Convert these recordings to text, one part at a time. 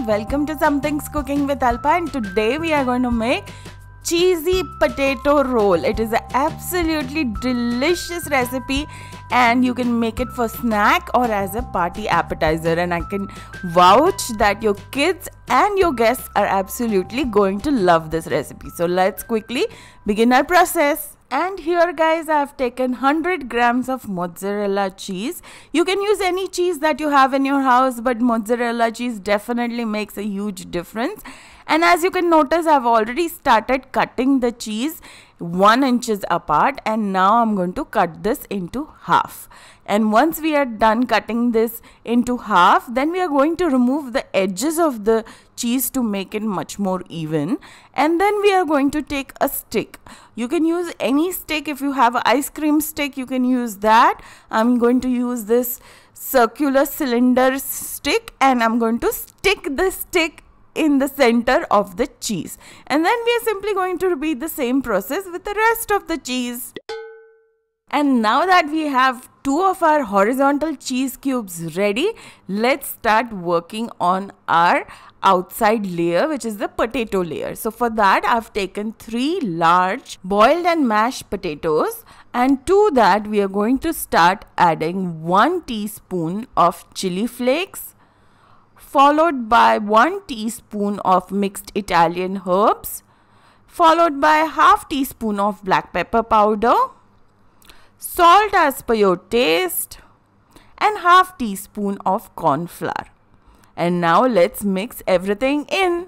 welcome to Something's Cooking with Alpa, and today we are going to make cheesy potato roll. It is an absolutely delicious recipe and you can make it for snack or as a party appetizer, and I can vouch that your kids and your guests are absolutely going to love this recipe. So let's quickly begin our process. And here guys, I have taken 100 grams of mozzarella cheese. You can use any cheese that you have in your house, but mozzarella cheese definitely makes a huge difference. And as you can notice, I've already started cutting the cheese 1 inch apart, and now I'm going to cut this into half. And once we are done cutting this into half, then we are going to remove the edges of the cheese to make it much more even. And then we are going to take a stick. You can use any stick. If you have an ice cream stick, you can use that. I'm going to use this circular cylinder stick, and I'm going to stick the stick in the center of the cheese, and then we are simply going to repeat the same process with the rest of the cheese. And now that we have 2 of our horizontal cheese cubes ready, let's start working on our outside layer, which is the potato layer. So for that, I've taken 3 large boiled and mashed potatoes, and to that we are going to start adding 1 teaspoon of chili flakes, followed by 1 teaspoon of mixed Italian herbs, followed by ½ teaspoon of black pepper powder, salt as per your taste, and ½ teaspoon of corn flour. And now let's mix everything in.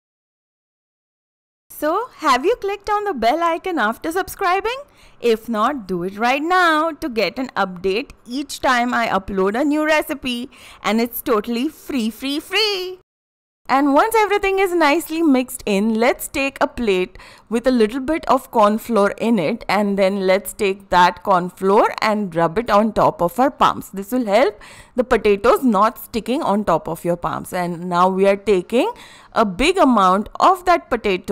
So, have you clicked on the bell icon after subscribing? If not, do it right now to get an update each time I upload a new recipe, and it's totally free. And once everything is nicely mixed in, let's take a plate with a little bit of corn flour in it, and then let's take that corn flour and rub it on top of our palms. This will help the potatoes not sticking on top of your palms. And now we are taking a big amount of that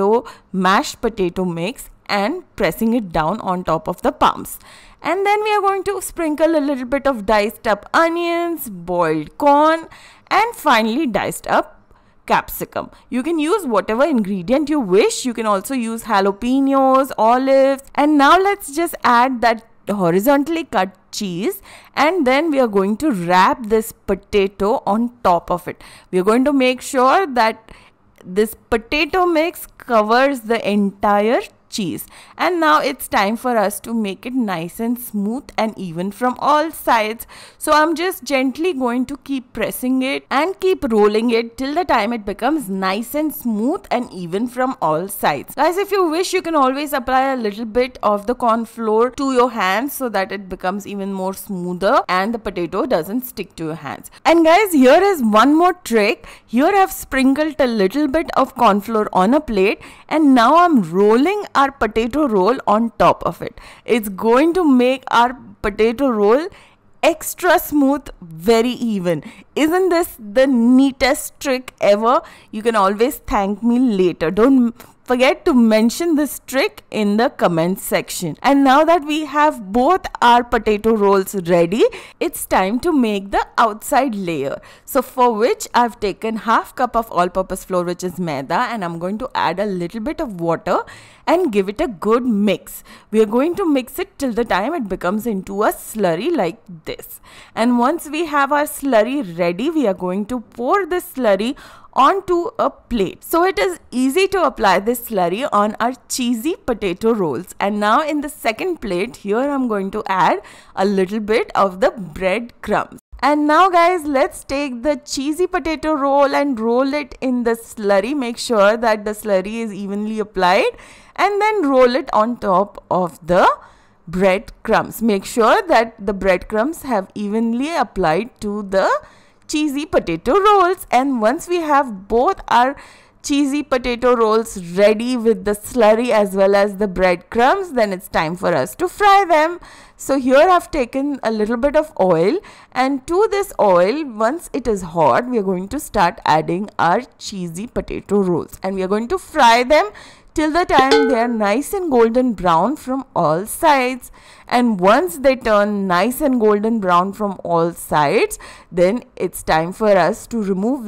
mashed potato mix and pressing it down on top of the palms. And then we are going to sprinkle a little bit of diced up onions, boiled corn, and finally diced up capsicum. You can use whatever ingredient you wish. You can also use jalapenos, olives. And now let's just add that horizontally cut cheese, and then we are going to wrap this potato on top of it. We are going to make sure that this potato mix covers the entire cheese. And now it's time for us to make it nice and smooth and even from all sides. So I'm just gently going to keep pressing it and keep rolling it till the time it becomes nice and smooth and even from all sides. Guys, if you wish, you can always apply a little bit of the corn flour to your hands so that it becomes even more smoother and the potato doesn't stick to your hands. And guys, here is one more trick. Here I've sprinkled a little bit of corn flour on a plate, and now I'm rolling our potato roll on top of it. It's going to make our potato roll extra smooth, very even. Isn't this the neatest trick ever? You can always thank me later. Don't forget to mention this trick in the comment section. And now that we have both our potato rolls ready, it's time to make the outside layer. So for which I've taken ½ cup of all-purpose flour, which is maida, and I'm going to add a little bit of water and give it a good mix. We are going to mix it till the time it becomes into a slurry like this. And once we have our slurry ready, we are going to pour this slurry onto a plate. So it is easy to apply this slurry on our cheesy potato rolls. And now in the second plate, here I'm going to add a little bit of the bread crumbs. And now guys, let's take the cheesy potato roll and roll it in the slurry. Make sure that the slurry is evenly applied, and then roll it on top of the bread crumbs. Make sure that the bread crumbs have evenly applied to the cheesy potato rolls. And once we have both our cheesy potato rolls ready with the slurry as well as the breadcrumbs, then it's time for us to fry them. So here I've taken a little bit of oil, and to this oil, once it is hot, we are going to start adding our cheesy potato rolls, and we are going to fry them till the time they are nice and golden brown from all sides. And once they turn nice and golden brown from all sides, then it's time for us to remove them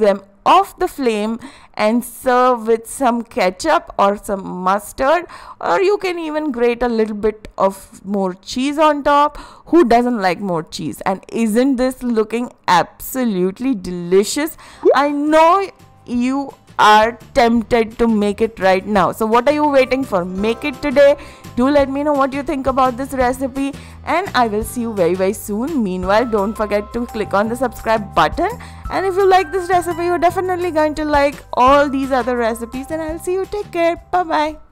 off the flame and serve with some ketchup or some mustard, or you can even grate a little bit of more cheese on top. Who doesn't like more cheese? And isn't this looking absolutely delicious? I know you are tempted to make it right now. So what are you waiting for? Make it today. Do let me know what you think about this recipe, and I will see you very, very soon. Meanwhile, don't forget to click on the subscribe button, and if you like this recipe, you're definitely going to like all these other recipes, and I'll see you. Take care. Bye bye.